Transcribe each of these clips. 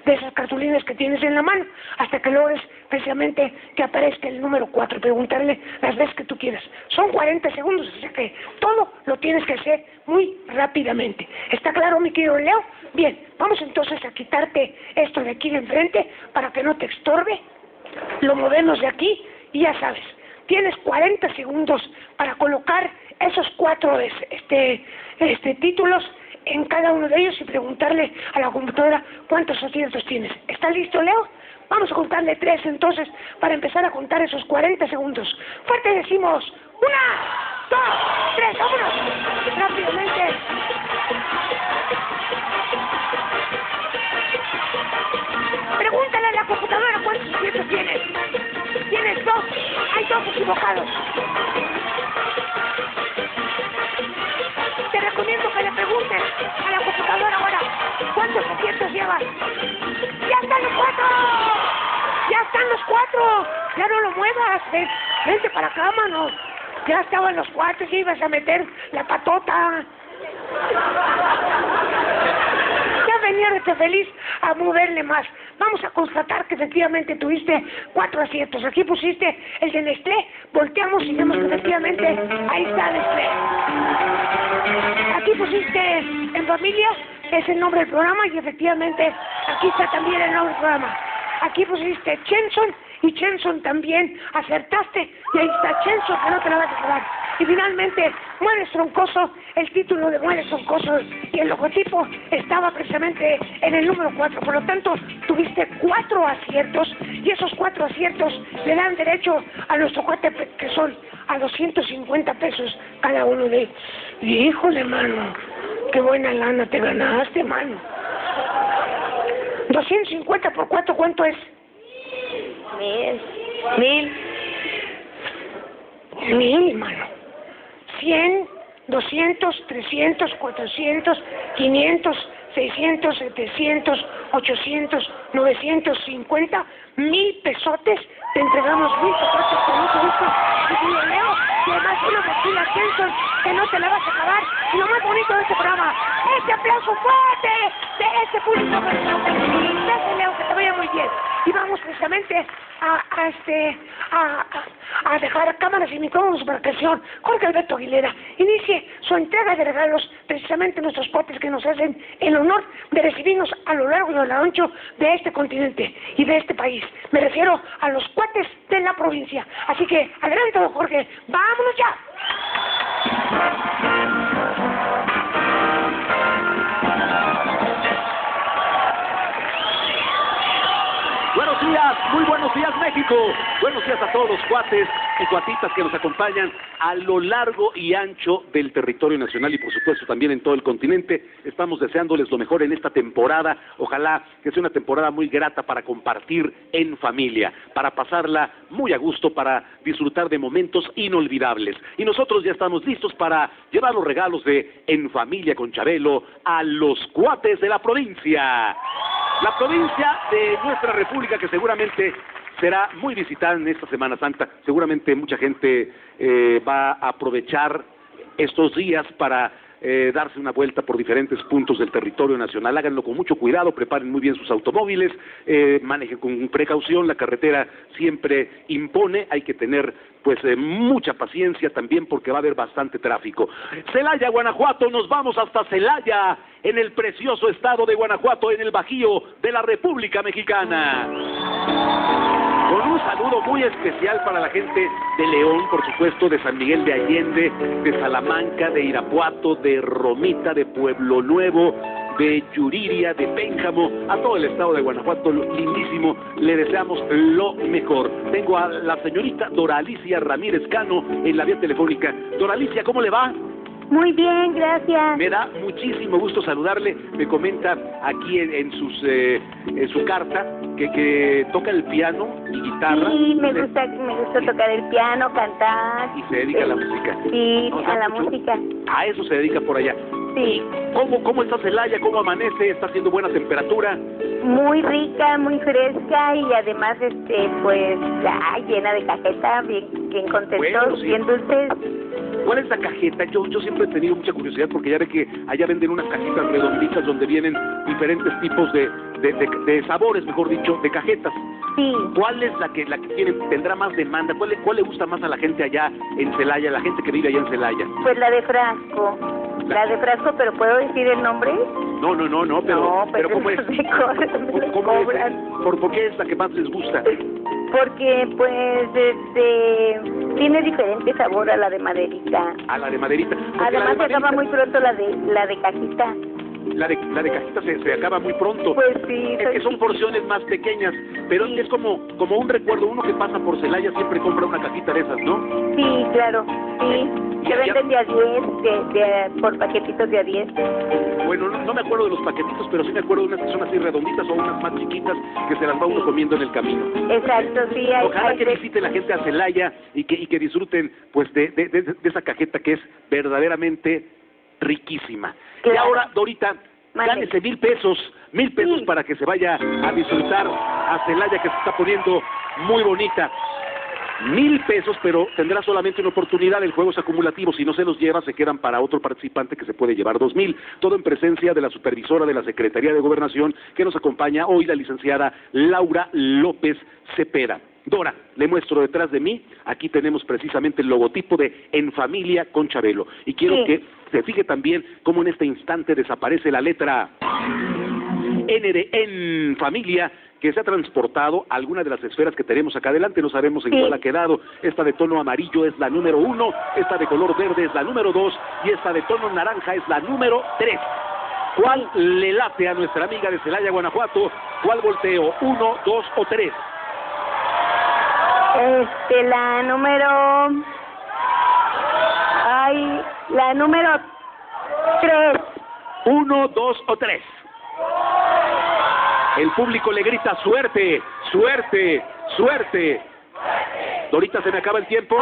de esas cartulinas que tienes en la mano, hasta que logres precisamente que aparezca el número 4, preguntarle las veces que tú quieras. Son 40 segundos, o sea que todo lo tienes que hacer muy rápidamente. ¿Está claro, mi querido Leo? Bien, vamos entonces a quitarte esto de aquí de enfrente para que no te estorbe. Lo movemos de aquí y ya sabes, tienes 40 segundos para colocar esos 4 títulos en cada uno de ellos y preguntarle a la computadora cuántos aciertos tienes. ¿Está listo, Leo? Vamos a contarle 3 entonces para empezar a contar esos 40 segundos. Fuerte decimos, 1, 2, 3, vámonos. Rápidamente. Pregúntale a la computadora cuántos aciertos tienes. Tienes 2, hay 2 equivocados. Te recomiendo que le preguntes a la computadora ahora cuántos aciertos llevas. ¡Ya están los 4! ¡Ya están los 4! ¡Ya no lo muevas! Vente para acá, mano. Ya estaban los 4 y ibas a meter la patota. Ya venía de feliz a moverle más. Vamos a constatar que efectivamente tuviste 4 aciertos. Aquí pusiste el de Nestlé. Volteamos y vemos que efectivamente ahí está Nestlé. Aquí pusiste En Familia, es el nombre del programa y efectivamente aquí está también el nombre del programa. Aquí pusiste Chenson y Chenson también acertaste y ahí está Chenson, que no te la vas a acabar. Y finalmente, Muebles Troncoso, el título de Muebles Troncoso y el logotipo estaba precisamente en el número 4. Por lo tanto, tuviste 4 aciertos y esos 4 aciertos le dan derecho a nuestro cuate, que son a 250 pesos cada uno de ellos. Y híjole, mano, qué buena lana te ganaste, mano. 250 por 4, ¿cuánto es? 1000, mano. 100, 200, 300, 400, 500, 600, 700, 800, 950, 1000 pesotes. Te entregamos 1000 pesotes con mucho gusto. Y Leo, y además una mochila Chenson que no te la vas a acabar. Y lo más bonito de este programa, este aplauso fuerte de este público. Gracias, Leo, que te vaya muy bien. Y vamos precisamente a dejar cámaras y micrófonos para que el señor Jorge Alberto Aguilera inicie su entrega de regalos, precisamente nuestros cuates que nos hacen el honor de recibirnos a lo largo y a lo ancho de este continente y de este país. Me refiero a los cuates de la provincia. Así que, adelante, don Jorge, ¡vámonos ya! Buenos días, muy buenos días, México. Buenos días a todos los cuates y cuatitas que nos acompañan a lo largo y ancho del territorio nacional y por supuesto también en todo el continente. Estamos deseándoles lo mejor en esta temporada. Ojalá que sea una temporada muy grata para compartir en familia, para pasarla muy a gusto, para disfrutar de momentos inolvidables. Y nosotros ya estamos listos para llevar los regalos de En Familia con Chabelo a los cuates de la provincia. La provincia de nuestra república, que seguramente será muy visitada en esta Semana Santa. Seguramente mucha gente va a aprovechar estos días para darse una vuelta por diferentes puntos del territorio nacional. Háganlo con mucho cuidado, preparen muy bien sus automóviles, manejen con precaución, la carretera siempre impone, hay que tener pues mucha paciencia también porque va a haber bastante tráfico. Celaya, Guanajuato, nos vamos hasta Celaya, en el precioso estado de Guanajuato, en el Bajío de la República Mexicana. Con un saludo muy especial para la gente de León, por supuesto, de San Miguel de Allende, de Salamanca, de Irapuato, de Romita, de Pueblo Nuevo, de Yuriria, de Pénjamo, a todo el estado de Guanajuato, lindísimo, le deseamos lo mejor. Tengo a la señorita Dora Alicia Ramírez Cano en la vía telefónica. Dora Alicia, ¿cómo le va? Muy bien, gracias. Me da muchísimo gusto saludarle. Me comenta aquí en su carta que toca el piano y guitarra. Sí, me gusta tocar el piano, cantar. Y se dedica a la música. Sí, ¿No? a la música. A eso se dedica por allá. Sí. ¿Cómo está Celaya? ¿Cómo amanece? ¿Está haciendo buena temperatura? Muy rica, muy fresca y además, pues, llena de cajeta, bien contentos, Bueno, sí. bien dulces. ¿Cuál es la cajeta? Yo siempre he tenido mucha curiosidad porque ya ve que allá venden unas cajitas redonditas donde vienen diferentes tipos de sabores, mejor dicho, de cajetas. Sí. ¿Cuál es la que tendrá más demanda? ¿Cuál le gusta más a la gente allá en Celaya, la gente que vive allá en Celaya? Pues la de frasco. La de frasco, pero ¿puedo decir el nombre? No, pero ¿cómo es? ¿Cómo es? Cobran. ¿Por qué es la que más les gusta? Porque, pues, tiene diferente sabor a la de maderita. A la de maderita. Porque Además, se acaba maderita, muy pronto la de cajita. La de cajita se acaba muy pronto. Pues sí. Es que son porciones más pequeñas, pero Sí. es como un recuerdo. Uno que pasa por Celaya siempre compra una cajita de esas, ¿no? Sí, claro, sí. Y Se allá- venden de a 10, por paquetitos de a 10. Bueno, no me acuerdo de los paquetitos, pero sí me acuerdo de unas que son así redonditas o unas más chiquitas que se las va uno comiendo en el camino. Exacto, sí. Ojalá que visite la gente a Celaya y que disfruten pues de esa cajeta que es verdaderamente riquísima. Claro. Y ahora, Dorita, Mande. gánese 1,000 pesos. 1,000 pesos Sí. para que se vaya a disfrutar a Celaya, que se está poniendo muy bonita. 1,000 pesos, pero tendrá solamente una oportunidad. El juego es acumulativo. Si no se los lleva, se quedan para otro participante que se puede llevar 2,000. Todo en presencia de la supervisora de la Secretaría de Gobernación, que nos acompaña hoy, la licenciada Laura López Cepeda. Dora, le muestro detrás de mí. Aquí tenemos precisamente el logotipo de En Familia con Chabelo. Y quiero Sí. que se fije también cómo en este instante desaparece la letra N de En Familia, que se ha transportado a alguna de las esferas que tenemos acá adelante. No sabemos en Sí. cuál ha quedado. Esta de tono amarillo es la número 1, esta de color verde es la número 2 y esta de tono naranja es la número 3. ¿Cuál le late a nuestra amiga de Celaya, Guanajuato? ¿Cuál volteo? ¿1, 2 o 3? La número... la número 3. 1, 2 o 3. El público le grita suerte, suerte, suerte. Dorita, se me acaba el tiempo.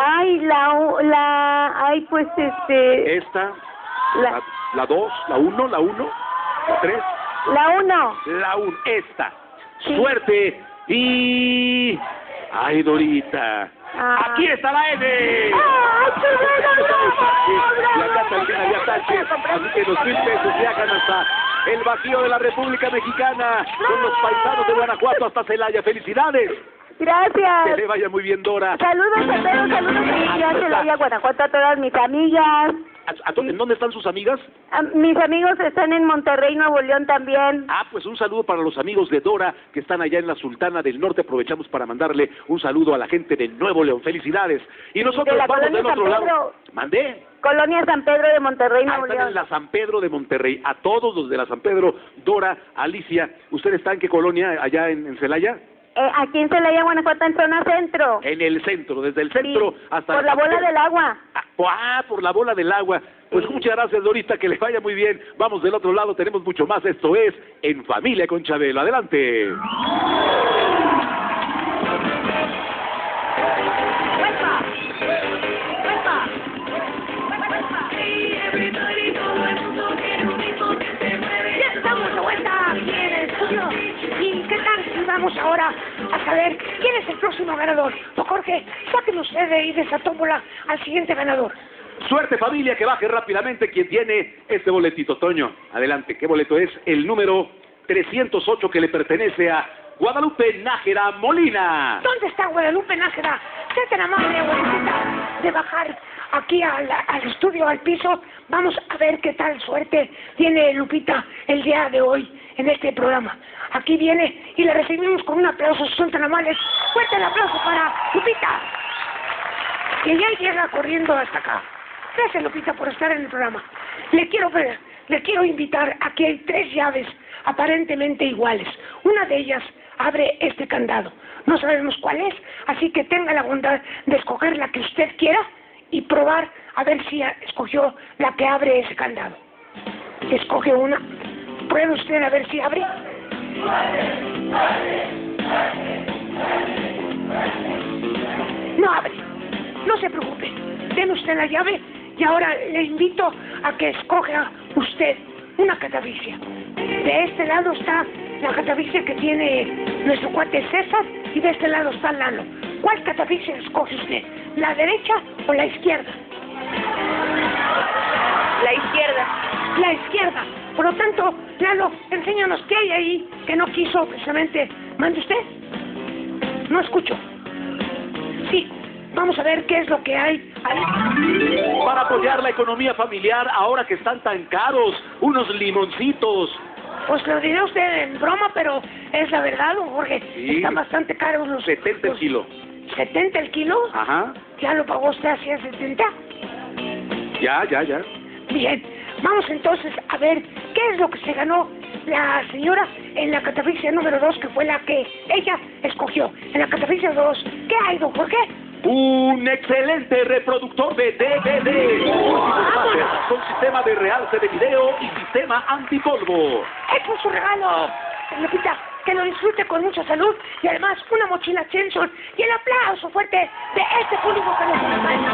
Pues Esta, la 2, la 1, la 1, la 3. la 1. La 1, esta. Sí. Suerte y... ¡Ay, Dorita! Ah. ¡Aquí está la N! ¡Ay, qué bueno! Y acá también había taches, así que los 1,000 pesos viajan hasta el Bajío de la República Mexicana con los paisanos de Guanajuato hasta Celaya. ¡Felicidades! Que Gracias. le vaya muy bien, Dora. Saludos a todos, saludos a Celaya, Guanajuato, a todas mis amigas. ¿En dónde están sus amigas? Mis amigos están en Monterrey, Nuevo León también. Pues un saludo para los amigos de Dora que están allá en la Sultana del Norte. Aprovechamos para mandarle un saludo a la gente de Nuevo León. ¡Felicidades! Y nosotros de la vamos colonia del otro San Pedro. lado. ¿Mandé? Colonia San Pedro de Monterrey, Nuevo Están León. en la San Pedro de Monterrey. A todos los de la San Pedro, Dora, Alicia, ¿usted está en qué colonia allá en Celaya? Aquí en Celaya, Guanajuato, en zona centro. En el centro, desde el centro Sí, hasta... por la bola del agua. Por la bola del agua. Pues Sí. muchas gracias, Dorita, que le vaya muy bien. Vamos del otro lado, tenemos mucho más. Esto es En Familia con Chabelo. Adelante. Ya estamos de vuelta aquí en el estudio. ¿Y qué tal si vamos ahora a saber quién es el próximo ganador? Don Jorge, sáquenos usted de ahí de esa tómbola al siguiente ganador. Suerte, familia, que baje rápidamente quien tiene este boletito. Toño, adelante. ¿Qué boleto es? El número 308 que le pertenece a Guadalupe Nájera Molina. ¿Dónde está Guadalupe Nájera? Sé tan amable, abuelita, de bajar aquí al estudio, al piso. Vamos a ver qué tal suerte tiene Lupita el día de hoy en este programa. Aquí viene y le recibimos con un aplauso, si son tan amables. Fuerte el aplauso para Lupita, que ya llega corriendo hasta acá. Gracias, Lupita, por estar en el programa. Le quiero invitar. Aquí hay 3 llaves aparentemente iguales. Una de ellas abre este candado. No sabemos cuál es, así que tenga la bondad de escoger la que usted quiera y probar a ver si escogió la que abre ese candado. Escoge una. Pruebe usted a ver si abre. No abre. No se preocupe. Deme usted la llave y ahora le invito a que escoja usted una catafixia. De este lado está la catafixia que tiene nuestro cuate César y de este lado está Lalo. ¿Cuál catafixia escoge usted? ¿La derecha o la izquierda? La izquierda. La izquierda. Por lo tanto, Lalo, enséñanos qué hay ahí que no quiso precisamente. ¿Mande usted? No escucho. Sí, vamos a ver qué es lo que hay ahí. Para apoyar la economía familiar ahora que están tan caros, unos limoncitos. Pues lo diré usted en broma, pero es la verdad, don Jorge. Sí. Están bastante caros los... 70 el kilo. ¿70 el kilo? Ajá. ¿Ya lo pagó usted así a 70? Ya. Bien, vamos entonces a ver qué es lo que se ganó la señora en la catafixia número 2, que fue la que ella escogió. En la catafixia 2, ¿qué hay, don Jorge? Un excelente reproductor de DVD. Ultimate con sistema de realce de video y sistema antipolvo. ¡Este es su regalo! Lupita, que lo disfrute con mucha salud y además una mochila Chenson y el aplauso fuerte de este público que nos acompaña.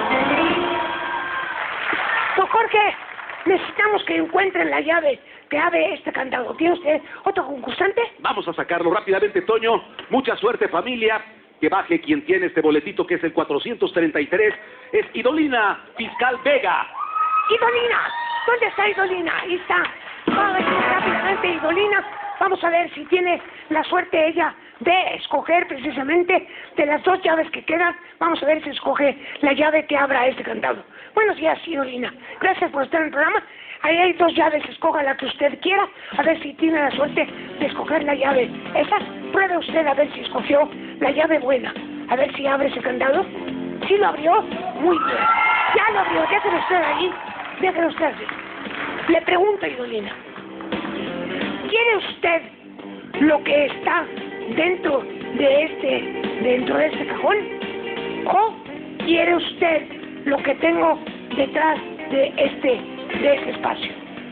Don Jorge, necesitamos que encuentren la llave que abre este candado. ¿Tiene usted otro concursante? Vamos a sacarlo rápidamente, Toño. Mucha suerte, familia. Que baje quien tiene este boletito, que es el 433. Es Idolina Fiscal Vega. ¡Idolina! ¿Dónde está Idolina? Ahí está. Vamos a ver rápidamente, Idolina. Vamos a ver si tiene la suerte ella de escoger precisamente de las dos llaves que quedan. Vamos a ver si escoge la llave que abra este candado. Buenos días, Idolina. Gracias por estar en el programa. Ahí hay dos llaves, escoja la que usted quiera, a ver si tiene la suerte de escoger la llave. Esa, pruebe usted a ver si escogió la llave buena. A ver si abre ese candado. ¿Sí lo abrió? Muy bien. Ya lo abrió, déjelo usted ahí. Déjelo usted así. Le pregunto, Idolina, ¿quiere usted lo que está dentro de este cajón? ¿O quiere usted lo que tengo detrás de este espacio?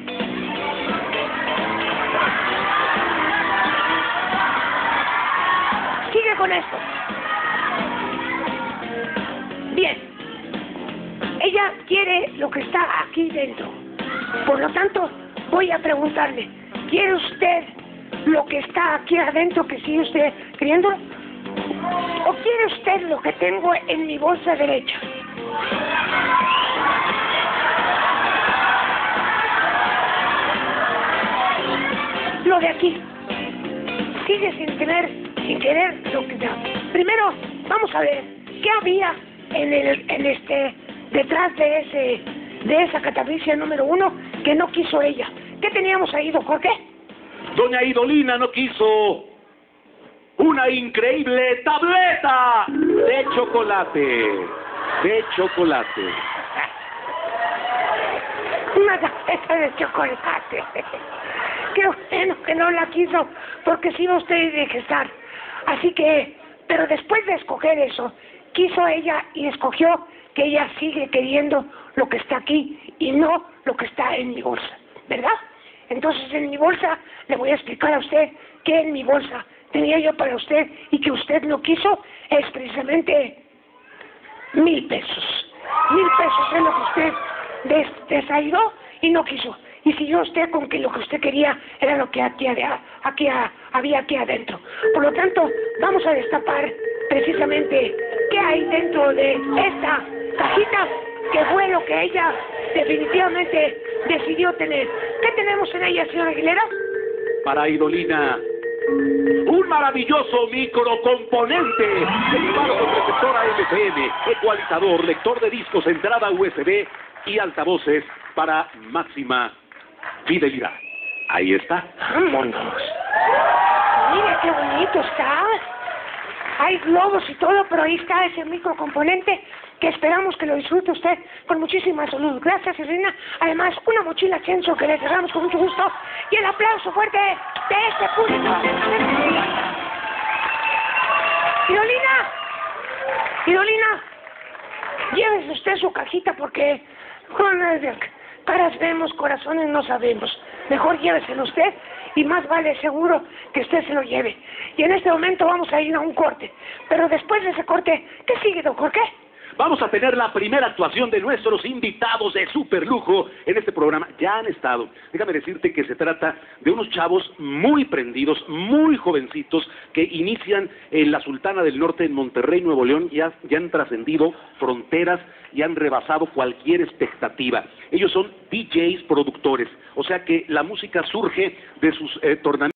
Sigue con esto. Bien. Ella quiere lo que está aquí dentro. Por lo tanto, voy a preguntarle, ¿quiere usted lo que está aquí adentro que sigue usted queriéndolo? ¿O quiere usted lo que tengo en mi bolsa derecha? Lo de aquí. Sigue sin querer lo que da. Primero, vamos a ver qué había detrás de esa catafixia número 1 que no quiso ella. ¿Qué teníamos ahí, don Jorge? Doña Idolina no quiso una increíble tableta de chocolate. Una tableta de chocolate. Qué bueno que no la quiso, porque si iba usted a indigestar. Así que, pero después de escoger eso, quiso ella y escogió que ella sigue queriendo lo que está aquí y no lo que está en mi bolsa, ¿verdad? Entonces en mi bolsa le voy a explicar a usted que en mi bolsa tenía yo para usted y que usted no quiso, es precisamente 1,000 pesos. 1,000 pesos es lo que usted desayudó y no quiso. Y siguió usted con que lo que usted quería era lo que había aquí adentro. Por lo tanto, vamos a destapar precisamente qué hay dentro de esta cajita, que fue lo que ella definitivamente decidió tener. ¿Qué tenemos en ella, señora Aguilera? Para Idolina, un maravilloso microcomponente equipado con receptor AM/FM, ecualizador, lector de discos, entrada USB y altavoces para máxima fidelidad. Ahí está. ¡Vámonos! Mire qué bonito está. Hay globos y todo, pero ahí está ese microcomponente que esperamos que lo disfrute usted con muchísima salud. Gracias, Irina. Además, una mochila Chenson que le cerramos con mucho gusto y el aplauso fuerte de este público. Idolina, llévese usted su cajita porque caras vemos, corazones no sabemos. Mejor lléveselo usted y más vale seguro que usted se lo lleve. Y en este momento vamos a ir a un corte. Pero después de ese corte, ¿qué sigue, don Jorge? Vamos a tener la primera actuación de nuestros invitados de super lujo en este programa. Ya han estado. Déjame decirte que se trata de unos chavos muy prendidos, muy jovencitos, que inician en la Sultana del Norte, en Monterrey, Nuevo León, y ya han trascendido fronteras y han rebasado cualquier expectativa. Ellos son DJs productores, o sea que la música surge de sus tornamientos.